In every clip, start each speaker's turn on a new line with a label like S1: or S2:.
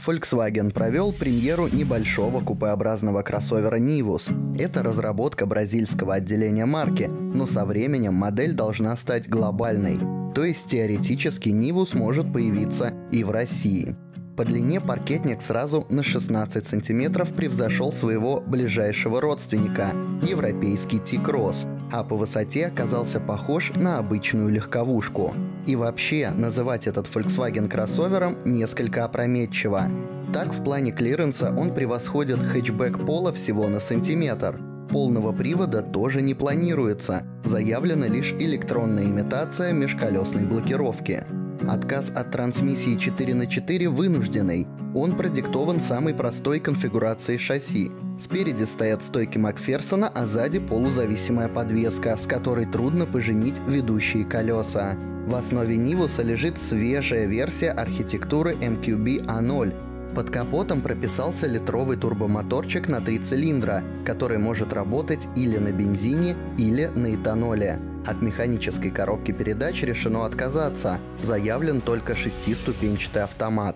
S1: Volkswagen провел премьеру небольшого купеобразного кроссовера Nivus. Это разработка бразильского отделения марки, но со временем модель должна стать глобальной. То есть теоретически Nivus может появиться и в России. По длине паркетник сразу на 16 сантиметров превзошел своего ближайшего родственника – европейский T-Cross, а по высоте оказался похож на обычную легковушку. И вообще, называть этот Volkswagen кроссовером несколько опрометчиво. Так, в плане клиренса он превосходит хэтчбэк Polo всего на сантиметр. Полного привода тоже не планируется, заявлена лишь электронная имитация межколесной блокировки. Отказ от трансмиссии 4х4 вынужденный. Он продиктован самой простой конфигурацией шасси. Спереди стоят стойки Макферсона, а сзади полузависимая подвеска, с которой трудно поженить ведущие колеса. В основе Nivus лежит свежая версия архитектуры MQB A0. Под капотом прописался литровый турбомоторчик на 3 цилиндра, который может работать или на бензине, или на этаноле. От механической коробки передач решено отказаться, заявлен только 6-ступенчатый автомат.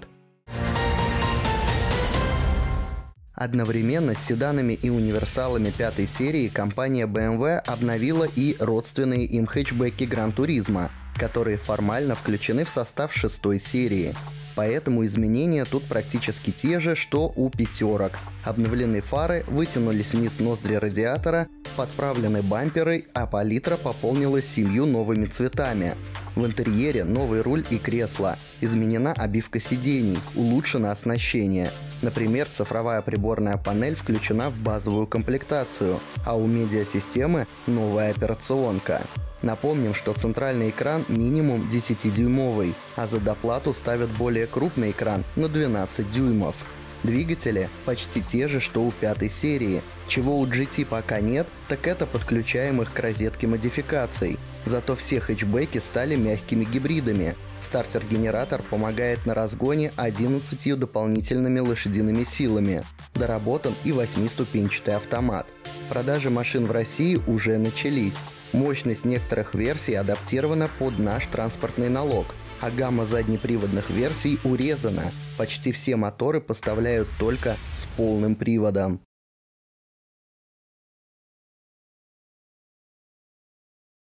S1: Одновременно с седанами и универсалами 5-й серии компания BMW обновила и родственные им хэтчбеки Gran Turismo, которые формально включены в состав 6-й серии. Поэтому изменения тут практически те же, что у пятерок. Обновлены фары, вытянулись вниз ноздри радиатора, подправлены бамперы, а палитра пополнилась 7 новыми цветами. В интерьере новый руль и кресло, изменена обивка сидений, улучшено оснащение. Например, цифровая приборная панель включена в базовую комплектацию, а у медиасистемы новая операционка. Напомним, что центральный экран минимум 10-дюймовый, а за доплату ставят более крупный экран на 12 дюймов. Двигатели почти те же, что у 5-й серии. Чего у GT пока нет, так это подключаемых к розетке модификаций. Зато все хэтчбеки стали мягкими гибридами. Стартер-генератор помогает на разгоне 11 дополнительными лошадиными силами. Доработан и 8-ступенчатый автомат. Продажи машин в России уже начались. Мощность некоторых версий адаптирована под наш транспортный налог, а гамма заднеприводных версий урезана. Почти все моторы поставляют только с полным приводом.